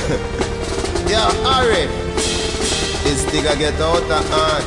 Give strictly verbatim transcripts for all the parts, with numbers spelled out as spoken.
Yeah, Harry. This nigga get out of hand.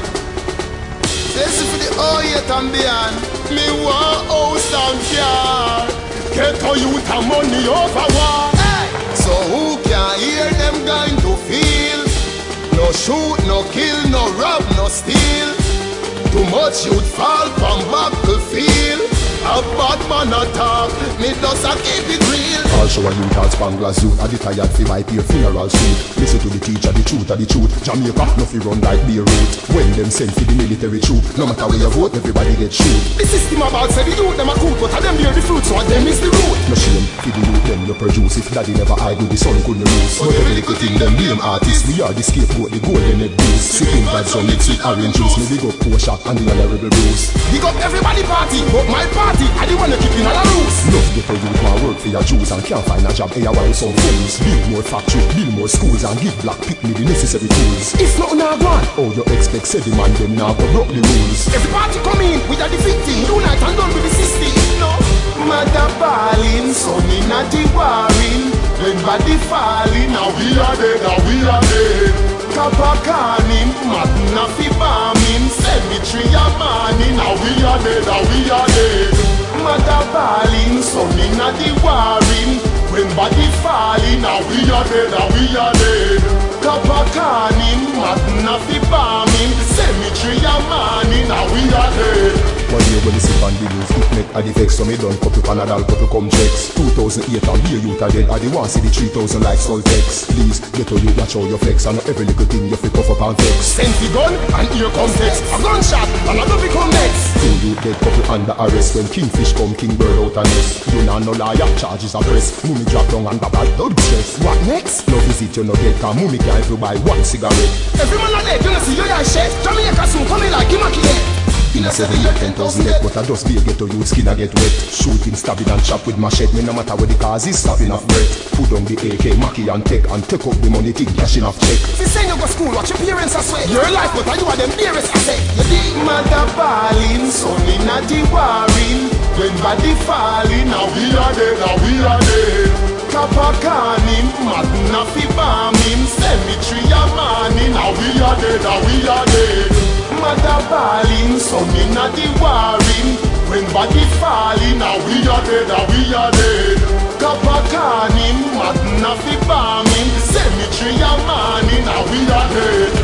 This is for the all yet and beyond. Me want house and car. Get a youth and money over war. Hey. So who can hear them going to feel? No shoot, no kill, no rob, no steal. Too much youth fall from battlefield. A bad man attack, me does a keep it real. Also a youth at Spangler's youth, a the tired fi wipe your funeral suit. Listen to the teacher, the truth of the truth. Jamaica no fi run like Beirut. When them send for the military troop, no matter where you vote, everybody get shoot. The system about say the youth them a cool, but a them bear the fruit, so a them is the root. No shame for the youth them you produce. If daddy never argue, the son couldn't lose. But every little thing them blame artists. We are the scapegoat, the golden head boost. Sitting bad so mix with orange juice. Me big up Porsche and the honorable Bruce. Big up everybody party, but my party I the one that keep in all the rules. Love get a youth want work for your Jews and can't find a job. Hey, I want some fools. Build more factory, build more schools and give black people the necessary tools. If not now gone, oh you expect say the man them now go broke the rules. Every party come in, we are the victim. Unite and done with the system. No, mother balling, son in a the warring. When body falling, now we are dead, now we are dead. Kappa canning, madna fi bombing. Cemetery a morning, now we are dead, now we are dead. Mother balling, son in a the warring. When body falling, now we are dead, now we are dead. Kappa canning, madna fi bombing. Cemetery a morning, now we are dead. One year when you sit on the news, it make a defect. So me done couple Panadol, couple come checks. Two thousand eight and here youth are dead. I the one see the three thousand like skull text. Please, get to you, watch how you flex. And not every little thing you fi puff up and vex. Send the gun and here comes text. A gunshot and a double come next. Two youth dead, couple under arrest. When Kingfish come, King Bird out and nest. You know no liar, charges are press. Mummy drop down and baba dog stress. What next? No visit you no get, cause Mummy can't even buy one cigarette. Every man a dead, you know see you guys shit. Jamaica soon coming like him a kid. In a seven year, ten thousand death, but I just be a ghetto youth skin I get wet. Shooting, stabbing and chop with machete. Me no matter what the cause is, stopping off breath. Put down the A K, Mackie and take and take up the money, think cashing off check. Si send you go school, watch your parents as sweat. Your life, but you are them dearest asset. You dig mother balling, son in a the warring. When body falling, now we are dead, now we are dead. Kappa canning, madna fi bombing. Cemetery a morning, now we are dead, now we are dead. Mother balling, son in a the warring. When body falling, now we are dead, now we are dead. Kappa canning, madna fi bombing. Cemetery a morning, now we are dead.